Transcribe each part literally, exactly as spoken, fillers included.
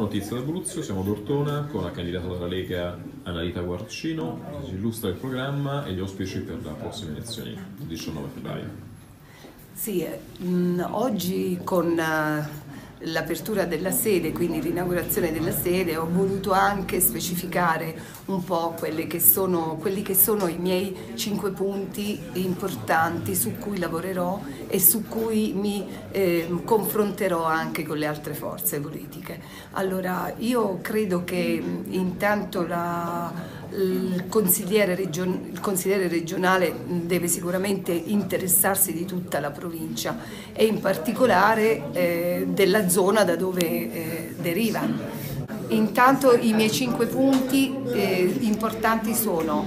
notizie d'Abruzzo, siamo ad Ortona con la candidata della Lega Annalita Guarcino, ci illustra il programma e gli auspici per le prossime elezioni, il diciannove febbraio. Sì, mh, oggi con uh, l'apertura della sede, quindi l'inaugurazione della sede, ho voluto anche specificare un po' quelle che sono, quelli che sono i miei cinque punti importanti su cui lavorerò e su cui mi eh, confronterò anche con le altre forze politiche. Allora, io credo che intanto la Il consigliere, region, il consigliere regionale deve sicuramente interessarsi di tutta la provincia e in particolare eh, della zona da dove eh, deriva. Intanto i miei cinque punti eh, importanti sono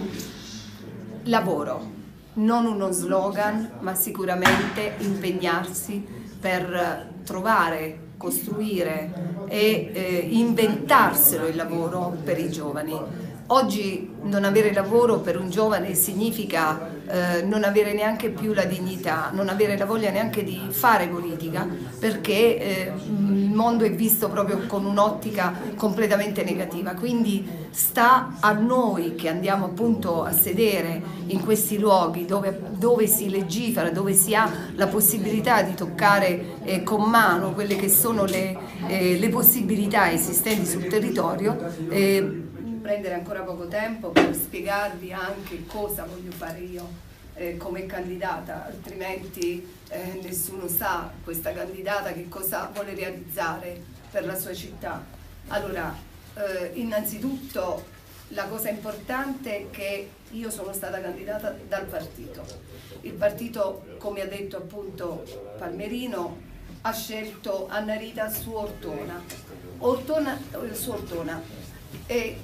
lavoro, non uno slogan, ma sicuramente impegnarsi per trovare, costruire e eh, inventarselo il lavoro per i giovani. Oggi non avere lavoro per un giovane significa eh, non avere neanche più la dignità, non avere la voglia neanche di fare politica, perché eh, il mondo è visto proprio con un'ottica completamente negativa. Quindi sta a noi che andiamo appunto a sedere in questi luoghi dove, dove si legifera, dove si ha la possibilità di toccare eh, con mano quelle che sono le, eh, le possibilità esistenti sul territorio. Eh, prendere ancora poco tempo per spiegarvi anche cosa voglio fare io eh, come candidata, altrimenti eh, nessuno sa, questa candidata, che cosa vuole realizzare per la sua città. Allora, eh, innanzitutto la cosa importante è che io sono stata candidata dal partito. Il partito, come ha detto appunto Palmerino, ha scelto Annalita su Ortona, Ortona su Ortona. E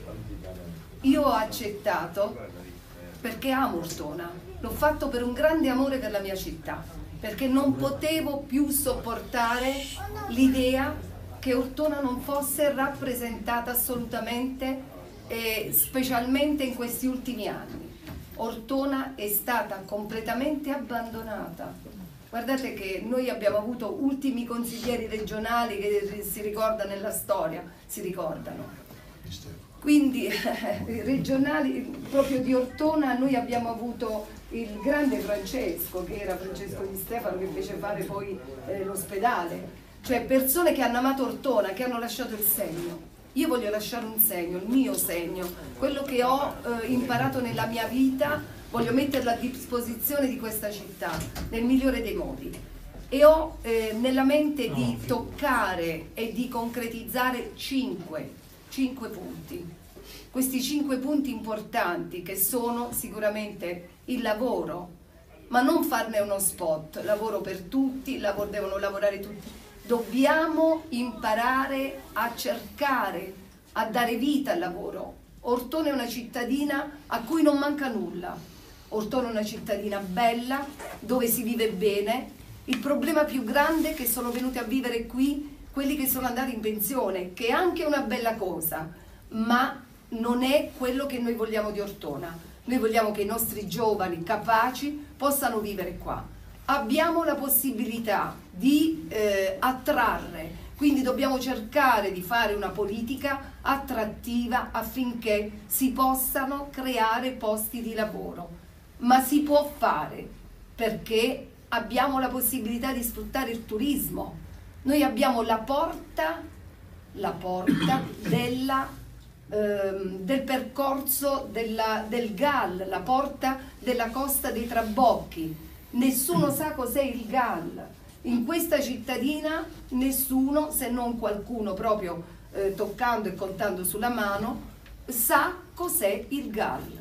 io ho accettato perché amo Ortona, l'ho fatto per un grande amore per la mia città, perché non potevo più sopportare l'idea che Ortona non fosse rappresentata assolutamente, e specialmente in questi ultimi anni. Ortona è stata completamente abbandonata. Guardate che noi abbiamo avuto ultimi consiglieri regionali che si ricordano nella storia, si ricordano. Quindi eh, regionali proprio di Ortona noi abbiamo avuto il grande Francesco, che era Francesco Di Stefano, che fece fare poi eh, l'ospedale, cioè persone che hanno amato Ortona, che hanno lasciato il segno. Io voglio lasciare un segno, il mio segno, quello che ho eh, imparato nella mia vita, voglio metterlo a disposizione di questa città nel migliore dei modi. E ho eh, nella mente di toccare e di concretizzare cinque cinque punti, questi cinque punti importanti che sono sicuramente il lavoro, ma non farne uno spot, lavoro per tutti, lavoro, devono lavorare tutti, dobbiamo imparare a cercare, a dare vita al lavoro. Ortona è una cittadina a cui non manca nulla, Ortona è una cittadina bella, dove si vive bene. Il problema più grande è che sono venuti a vivere qui quelli che sono andati in pensione, che è anche una bella cosa, ma non è quello che noi vogliamo di Ortona. Noi vogliamo che i nostri giovani capaci possano vivere qua. Abbiamo la possibilità di eh, attrarre, quindi dobbiamo cercare di fare una politica attrattiva affinché si possano creare posti di lavoro. Ma si può fare perché abbiamo la possibilità di sfruttare il turismo. Noi abbiamo la porta, la porta della, ehm, del percorso della, del G A L, la porta della Costa dei Trabocchi. Nessuno sa cos'è il G A L. In questa cittadina nessuno, se non qualcuno proprio eh, toccando e contando sulla mano, sa cos'è il G A L.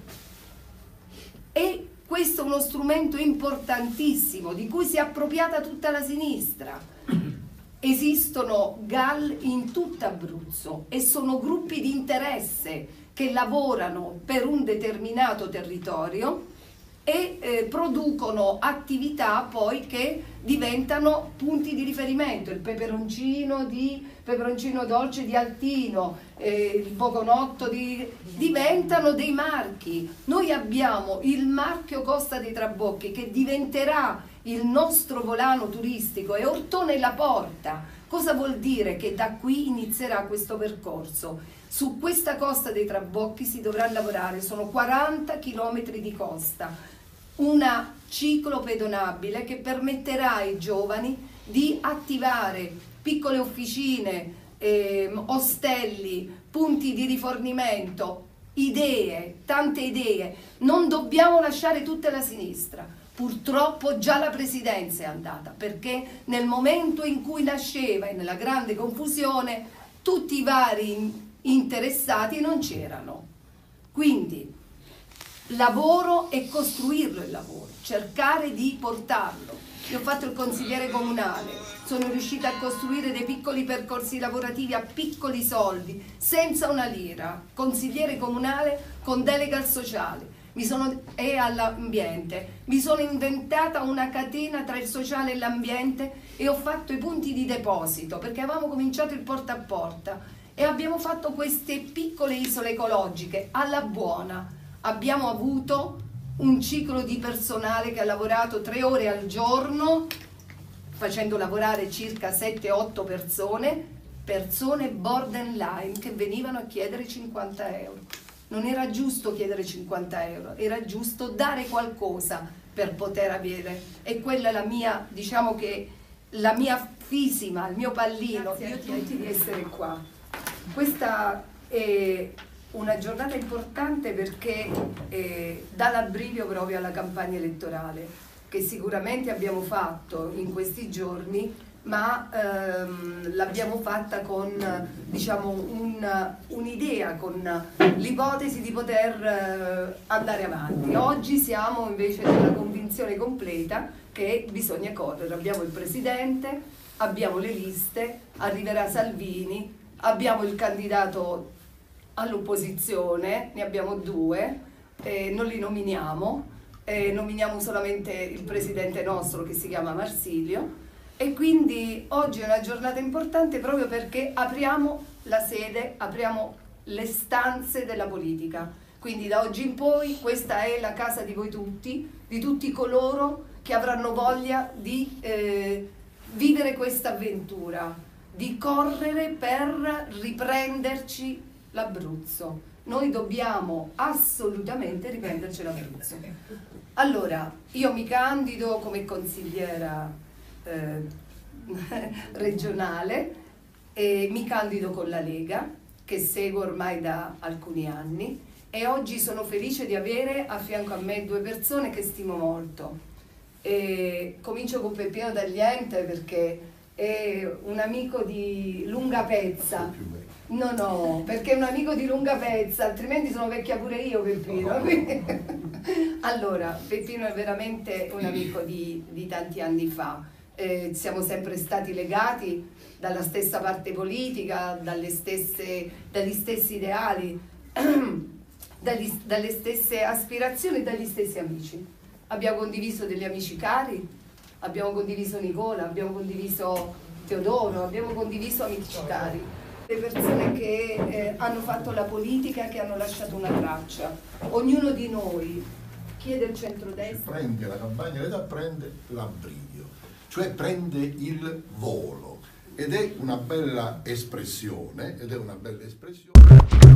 E questo è uno strumento importantissimo di cui si è appropriata tutta la sinistra. Esistono G A L in tutto Abruzzo e sono gruppi di interesse che lavorano per un determinato territorio e eh, producono attività poi che diventano punti di riferimento. Il peperoncino, di, peperoncino dolce di Altino, eh, il boconotto di, diventano dei marchi. Noi abbiamo il marchio Costa dei Trabocchi che diventerà il nostro volano turistico è Ortona La Porta. Cosa vuol dire? Che da qui inizierà questo percorso. Su questa costa dei Trabocchi si dovrà lavorare, sono quaranta chilometri di costa, una ciclo pedonabile che permetterà ai giovani di attivare piccole officine, eh, ostelli, punti di rifornimento, idee, tante idee. Non dobbiamo lasciare tutta la sinistra. Purtroppo già la presidenza è andata, perché nel momento in cui nasceva e nella grande confusione tutti i vari interessati non c'erano. Quindi lavoro e costruirlo il lavoro, cercare di portarlo. Io ho fatto il consigliere comunale, sono riuscita a costruire dei piccoli percorsi lavorativi a piccoli soldi, senza una lira, consigliere comunale con delega al sociale. Mi sono, e all'ambiente, mi sono inventata una catena tra il sociale e l'ambiente e ho fatto i punti di deposito, perché avevamo cominciato il porta a porta e abbiamo fatto queste piccole isole ecologiche alla buona. Abbiamo avuto un ciclo di personale che ha lavorato tre ore al giorno, facendo lavorare circa sette otto persone, persone borderline che venivano a chiedere cinquanta euro. Non era giusto chiedere cinquanta euro, era giusto dare qualcosa per poter avere. E quella è la mia, diciamo che, la mia fisima, il mio pallino. Grazie a tutti di essere qua. Questa è una giornata importante perché eh, dà l'abbrivio proprio alla campagna elettorale, che sicuramente abbiamo fatto in questi giorni, ma ehm, l'abbiamo fatta con, diciamo, un'idea, un con l'ipotesi di poter eh, andare avanti. Oggi siamo invece nella convinzione completa che bisogna correre. Abbiamo il Presidente, abbiamo le liste, arriverà Salvini, abbiamo il candidato all'opposizione, ne abbiamo due, eh, non li nominiamo, eh, nominiamo solamente il Presidente nostro che si chiama Marsilio. E quindi oggi è una giornata importante proprio perché apriamo la sede, apriamo le stanze della politica. Quindi da oggi in poi questa è la casa di voi tutti, di tutti coloro che avranno voglia di eh, vivere questa avventura, di correre per riprenderci l'Abruzzo. Noi dobbiamo assolutamente riprenderci l'Abruzzo. Allora, io mi candido come consigliera Eh, regionale e mi candido con la Lega, che seguo ormai da alcuni anni, e oggi sono felice di avere a fianco a me due persone che stimo molto. E comincio con Peppino Tagliente perché è un amico di lunga pezza. No, no, perché è un amico di lunga pezza, altrimenti sono vecchia pure io, Peppino. Allora, Peppino è veramente un amico di, di tanti anni fa. Eh, siamo sempre stati legati dalla stessa parte politica, dalle stesse, dagli stessi ideali, dagli, dalle stesse aspirazioni e dagli stessi amici. Abbiamo condiviso degli amici cari, abbiamo condiviso Nicola, abbiamo condiviso Teodoro, abbiamo condiviso amici cari. Le persone che eh, hanno fatto la politica, che hanno lasciato una traccia. Ognuno di noi chiede il centrodestra. Prende la campagna elettorale, prende l'abbrivio, cioè prende il volo, ed è una bella espressione, ed è una bella espressione.